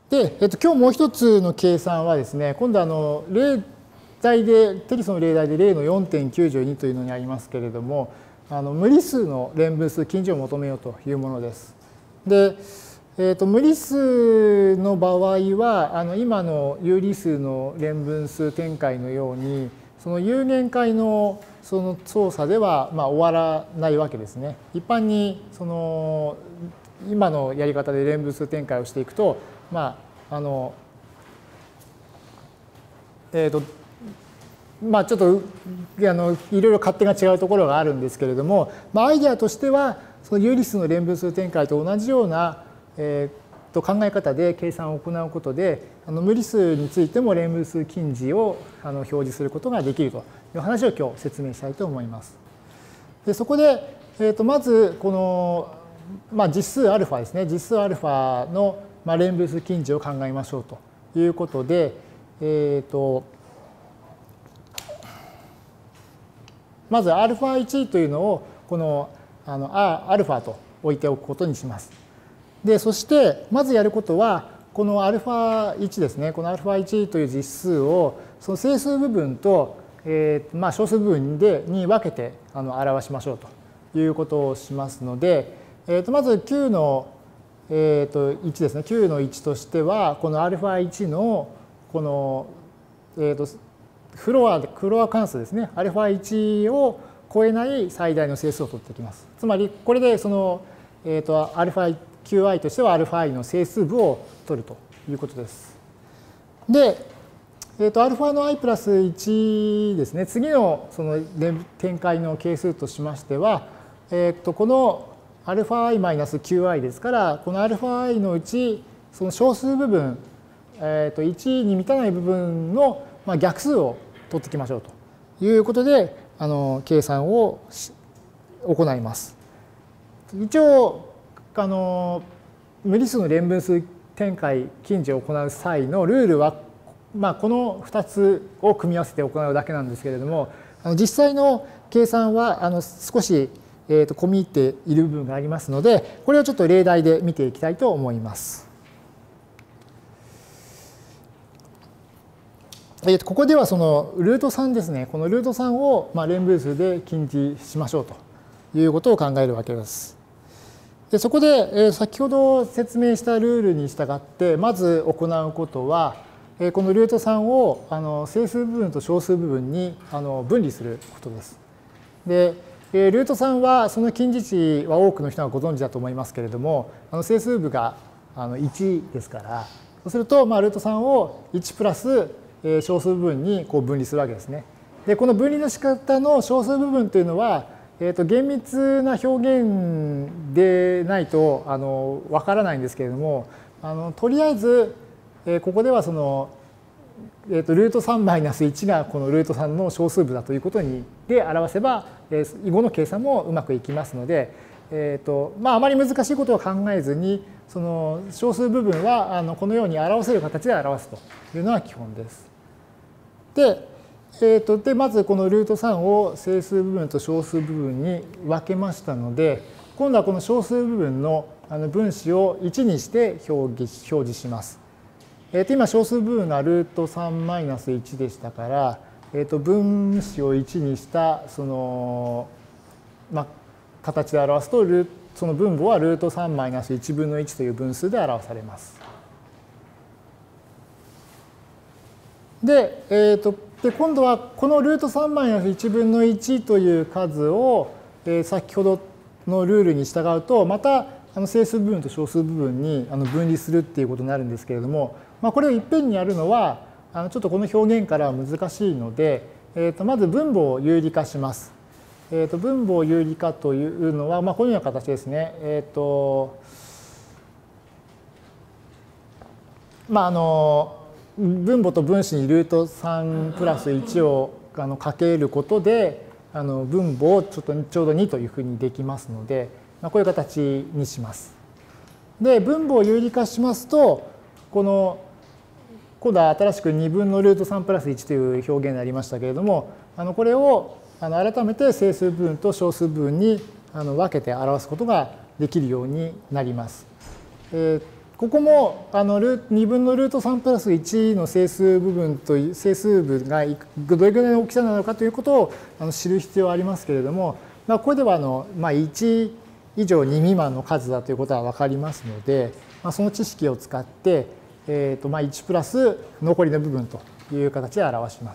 で、今日もう一つの計算はですね、今度例題で、テキストの例題で例の 4.92 というのにありますけれども、無理数の連分数近似を求めようというものです。で、無理数の場合は、今の有理数の連分数展開のように、その有限解のその操作では終わらないわけですね。一般に今のやり方で連分数展開をしていくと、ちょっといろいろ勝手が違うところがあるんですけれども、アイデアとしてはその有理数の連分数展開と同じような考え方で計算を行うことで、無理数についても連分数近似を表示することができるという話を今日説明したいと思います。でそこで、まずこの、実数 α ですね、実数 α の連分数近似を考えましょうということで、まず α1 というのをこのα と置いておくことにします。でそしてまずやることはこの α1 ですね、この α1 という実数をその整数部分と小数部分に分けて表しましょうということをしますので、まず9の1ですね、9の1としてはこの α1 のこのフロア関数ですね、α1 を超えない最大の整数を取ってきます。つまりこれでそのαqi としては αi の整数部を取るということです。で、α の i プラス1ですね、次のその展開の係数としましては、この αi-qi ですから、この αi のうちその小数部分、1に満たない部分の逆数を取ってきましょうということで計算を行います。一応無理数の連分数展開近似を行う際のルールは、この2つを組み合わせて行うだけなんですけれども、実際の計算は少し込み入っている部分がありますので、これをちょっと例題で見ていきたいと思います。ここではそのルート3ですね、このルート3を連分数で近似しましょうということを考えるわけです。でそこで先ほど説明したルールに従ってまず行うことは、このルート3を整数部分と小数部分に分離することです。でルート3はその近似値は多くの人がご存知だと思いますけれども、整数部が1ですから、そうするとルート3を1プラス小数部分に分離するわけですね。でこの分離の仕方の小数部分というのは、厳密な表現でないとわからないんですけれども、とりあえずここではそのルート3マイナス1がこのルート3の小数部だということで表せば、以後の計算もうまくいきますので、あまり難しいことを考えずに、その小数部分はこのように表せる形で表すというのが基本です。で、まずこのルート3を整数部分と小数部分に分けましたので、今度はこの小数部分の分子を1にして表示します。今小数部分がルート3マイナス1でしたから、分子を1にしたその、形で表すとその分母はルート3マイナス1分の1という分数で表されます。で、今度はこのルート3マイナス1分の1という数を、先ほどのルールに従うとまた整数部分と小数部分に分離するっていうことになるんですけれども、これをいっぺんにやるのはちょっとこの表現からは難しいので、まず分母を有理化します。分母を有理化というのは、このような形ですね。分母と分子にルート3プラス1をかけることで分母をちょうど2というふうにできますので、こういう形にします。で分母を有理化しますと、今度は新しく2分のルート3プラス1という表現になりましたけれども、これを改めて整数部分と小数部分に分けて表すことができるようになります。 ここも2分のルート3プラス1の整数部分と整数部がどれぐらいの大きさなのかということを知る必要はありますけれども、ここでは1以上2未満の数だということは分かりますので、その知識を使って、1プラス残りの部分という形で表します。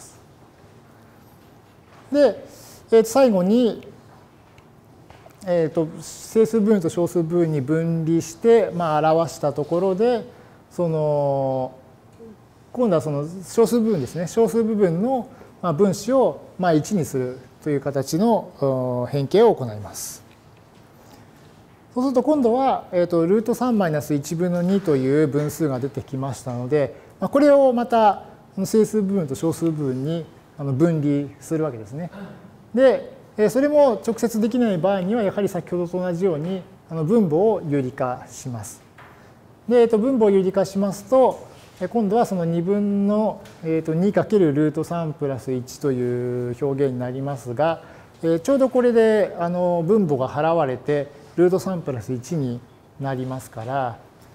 で、最後に、整数部分と小数部分に分離して、表したところで、今度はその小数部分ですね。小数部分の分子を1にするという形の変形を行います。そうすると今度は、ルート3-1分の2という分数が出てきましたので、これをまた整数部分と小数部分に分離するわけですね。で、それも直接できない場合には、やはり先ほどと同じように分母を有理化します。で、分母を有理化しますと、今度はその2分の 2× ルート3プラス1という表現になりますが、ちょうどこれで分母が払われて、ルート3プラス1になりますから、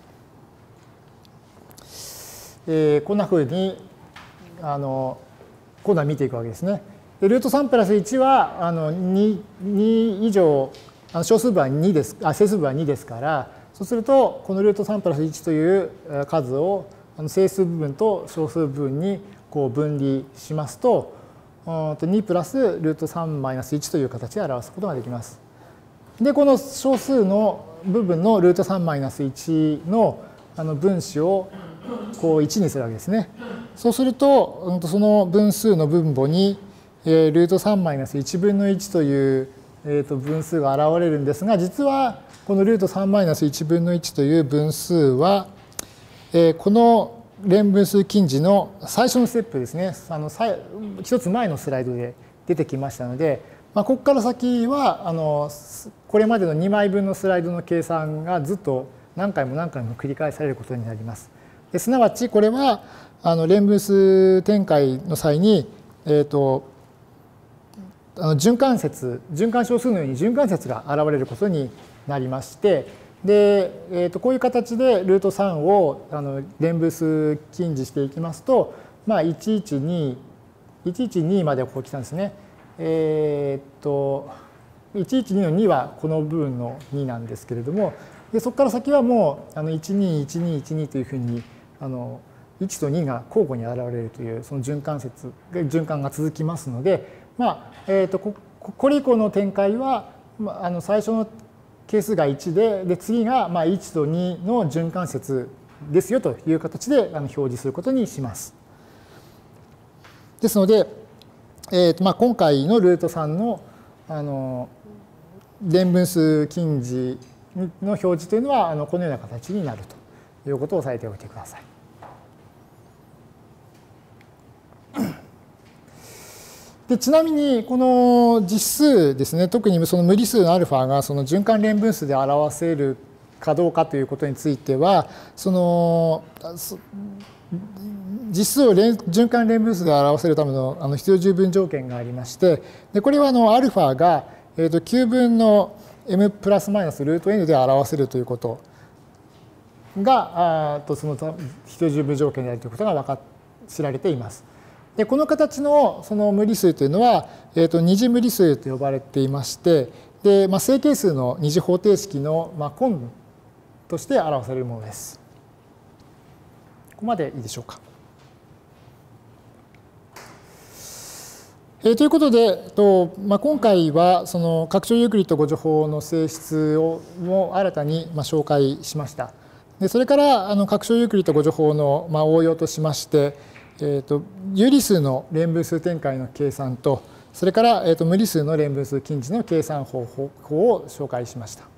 こんなふうに今度は見ていくわけですね。でルート3プラス1は2以上、小数部は2です、整数部は2ですから、そうすると、このルート3プラス1という数を整数部分と小数部分にこう分離しますと、2プラスルート3-1という形で表すことができます。で、この小数の部分のルート3-1の分子をこう1にするわけですね。そうすると、その分数の分母に、ルート3-1分の1という分数が現れるんですが、実はこのルート3-1分の1という分数は、この連分数近似の最初のステップですね、一つ前のスライドで出てきましたので、ここから先はこれまでの2枚分のスライドの計算がずっと何回も何回も繰り返されることになります。すなわちこれは連分数展開の際に、循環小数のように循環節が現れることになりまして、で、こういう形でルート3を連分数近似していきますと、112までこう来たんですね。112の2はこの部分の2なんですけれども、でそこから先はもう121212というふうに1と2が交互に現れるというその循環が続きますので、これ以降の展開は最初の係数が1で次が1と2の循環節ですよという形で表示することにします。ですので、今回のルート3の連分数近似の表示というのはこのような形になるということを押さえておいてください。でちなみにこの実数ですね、特にその無理数のアルファがその循環連分数で表せるかどうかということについては、その実数を循環連分数で表せるための必要十分条件がありまして、でこれはアルファが9分の m プラスマイナスルート n で表せるということがその必要十分条件であるということが知られています。でこの形のその無理数というのは、二次無理数と呼ばれていまして、で正形数の二次方程式の根として表されるものです。ここまでいいでしょうか。ということで、今回はその拡張ユークリッド誤助法の性質を新たに紹介しました。でそれから拡張ユークリッド誤助法の応用としまして、有理数の連分数展開の計算と、それから無理数の連分数近似の計算方法を紹介しました。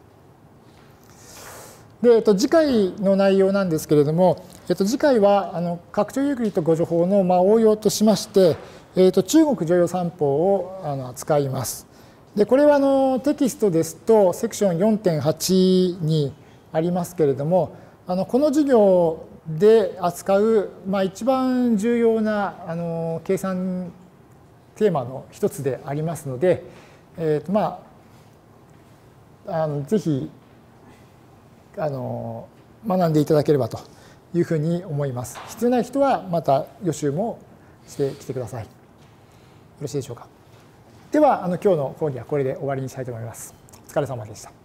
で次回の内容なんですけれども、次回は拡張ユークリッド誤助法の応用としまして、中国剰余算法を扱います。でこれはテキストですとセクション 4.8 にありますけれども、この授業で扱う一番重要な計算テーマの一つでありますので、ぜひ学んでいただければというふうに思います。必要な人はまた予習もしてきてください。よろしいでしょうか。では今日の講義はこれで終わりにしたいと思います。お疲れ様でした。